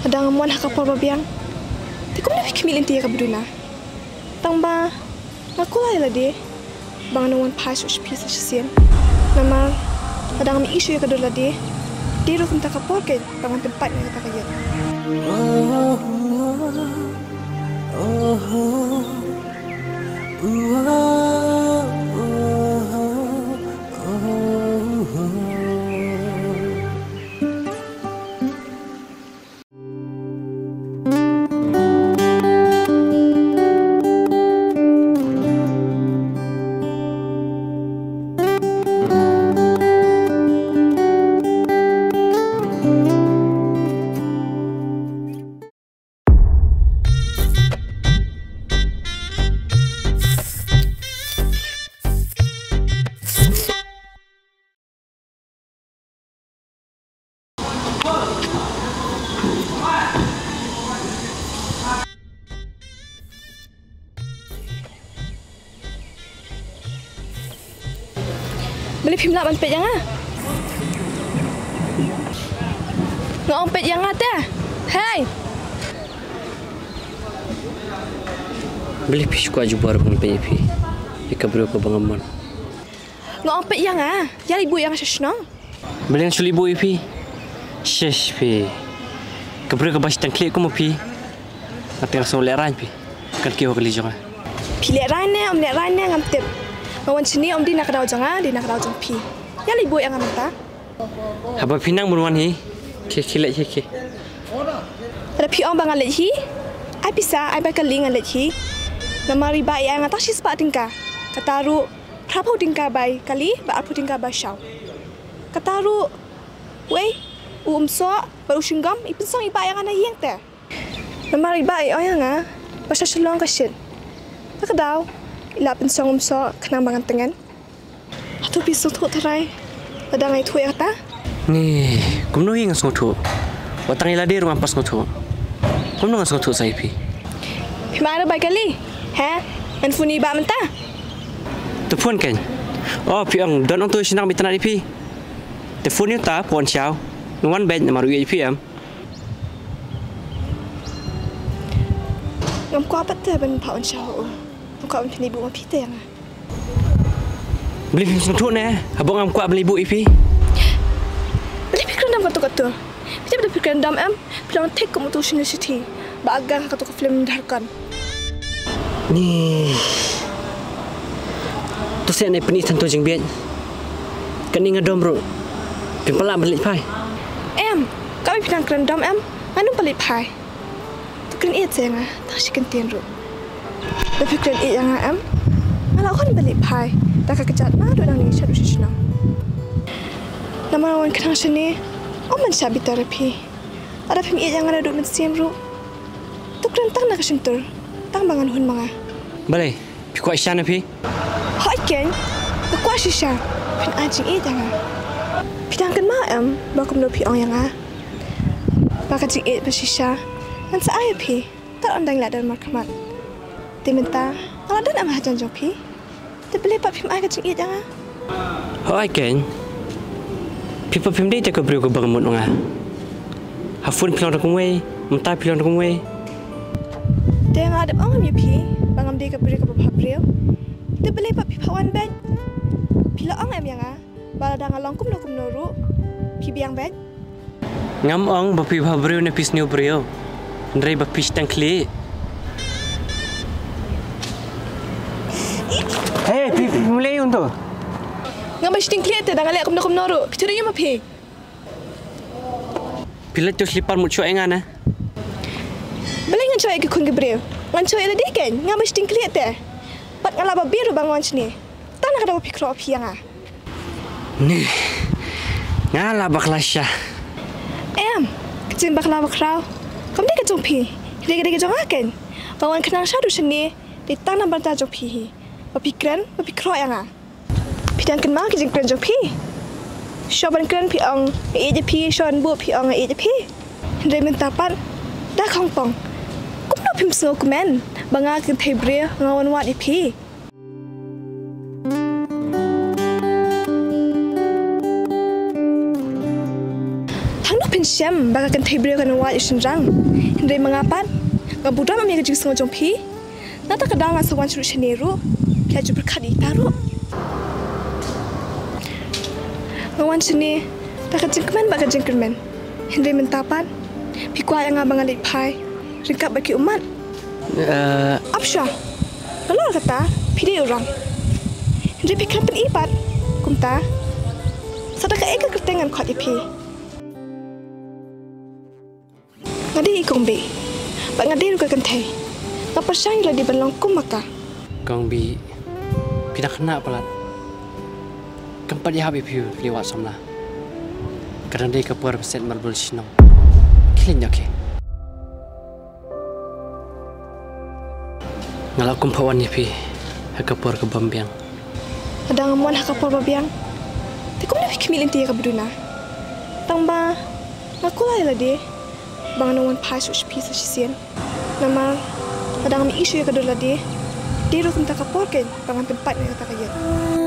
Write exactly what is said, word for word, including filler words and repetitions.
ada ngamuan hakapol babiang. Tikum na fikmilin tiya kabuduna. Tang ba ngakulay la di. Bang nawan pas us pisa sisian. Nama ada ngami isu ya kadul la di. Di ro kunta kapol ke bangan tempat na kata kaya. Oh oh oh beli film nak pet yang ah. Ngong pet yang ada. Hai. Beli pis kuat jubar pun pet pi. Ika bro ko bangaman. Ngong pet yang ah. Ya ibu yang sesno. Beli yang suli ibu pi. Shesh pi. Kabro ko bas tangklik ko mo pi. Ati raso leran pi. Kan kiyo kali jonga. Pi leran ne om leran ne ngam tip. Mawan sini om di nak daw jonga, di nak daw jong pi. Ya ibu yang ngam ta. Haba pinang muruan hi. Kekilek keke. Ada pi om bangal hi. Ai bisa ai bakal ling alet hi. Namari ba yang ngata sis ba tingka. Kataru prapo tingka bai kali ba apu tingka ba shaw. Kataru wei um so baru singgam ipin song iba yang ana yeng te. Namari ba ai yang ah. Pasal selong kasit. Tak daw. Ilapin song um so kenang bangan tengan. Atu pisau tu terai. Ada ngai tu ya ta? Ni, kumno yang ngotu. Watang ila di rumah pas ngotu. Kumno ngas ngotu sai pi. Pi mana bai kali? Ha? An funi ba menta? Telefon kan? Oh, pi ang don ang tu sinang bitana di pi. Telefon ni ta pon chao. Nuan ben maru ye pi am. Ngam ko apa te ben pon chao. Kau am pini bu ma pi te yang. Beli film ngotu ne. Abang am kuat beli ibu pi. Beli pikiran dam katu-katu. Kita beli pikiran dam am. Pilang tek kamu tu sini siti. Ba agang katu film darkan. Ni. Tu saya naik penis tentu jeng biat. Kan ingat dom bro. Pimpala balik pai. Em, kami pinang kerendam em. Manu balik pai. Tu keren iat saya ngah. Tak sih kentian ru. Tapi keren iat yang em. Malah kan balik pai. Tak kejat na do nang ni syadu syana. Nama lawan kenang sini. Om man sabi terapi. Ada pim iat yang ada do men siam ru. Tu keren tang nak sentur. Tang bangan hun manga. Balai. Pi kuat syana pi. Hai ken. Tu kuat sisa. Pin anjing iat yang. Pidang kan ma em. Bakum no pi ong yang ah. Baka jing iat bersisa. Nan sa ayah pi. Tak ondang ladar markamat. Diminta. Kalau dan am hajan jong pi. Boleh pak film ayah kecil jangan. Oh, I can. People film dia tak beri aku bangun mungah. Hafun film aku way, mentah film aku way. Dia nggak ada orang ya pi, bangam dia beri aku berhabrio. Dia boleh pak pipawan ben. Pila orang em yang ah, bala dah ngalongkum lokum noru, pi biang ben. Ngam orang bapi berhabrio ne pis new brio. Ndrai bapis tangkli. Hey, pi mulai untuk. Ngam bas tingkli te dah ngalek kum lokum noru. Pi turi ma pi. Pila tu slipar mucu engan ah. Boleh ngan coy ke kun gebrew. Ngan coy la diken, ngam bas tingkli te. Pat ngalaba biru bangon sini. Tanah kada pi kro pi yang ah. Ni. Ngala baklasya. Em, kecil bakla bakrau. Kamu dia kejong pi. Dia dia kejong aken. Bangun kenang syadu sini. Di tanah banta jong pi. Bapi keren, bapi kro yang ah. Pidang kan mak jeng keren jong pi. Shoban keren pi ong, e je pi, shoban bu pi ong e je pi. Hendai mentapan, dah kongpong. Kum no pim sengo kumen, banga ken tebre ngawan wat e pi. Thang no pensiam baka kan tebrio kan wa isin rang. Hindai mengapan? Ngabudam ami kajik sengo jong pi. Nata kadang asawan churu shaneru. Kya ju berkadi taru. Ngawan sini baka jengkemen baka jengkemen. Hindai mentapan. Pikwa yang abang alik pai. Ringkap bagi umat. Uh, Apsya. Kalau kata pide orang. Hindai pikir pen ibat. Kumta. Sadaka eka kertengan kuat ipi. Ngadi ikong be. Bak ngadi ruka kentay. Ngapa syang ila di balong kum maka. Kong bi pindah kena pelat. Kempat dia habis piu lewat somla. Kerana dia kepur peset marbul sinong. Kilin jake. Ngalau kumpawan ni pi. Hakapur ke Bambiang. Ada ngamuan hakapur babiang. Tikum ni pikmilin tiya ka beduna. Tangba ngakulay la di. Bang nawan pai su pi sa sisian. Nama ada ngami isu ya kadula di. Di ro kumta kapor ken bangan tempat ni kata kayat.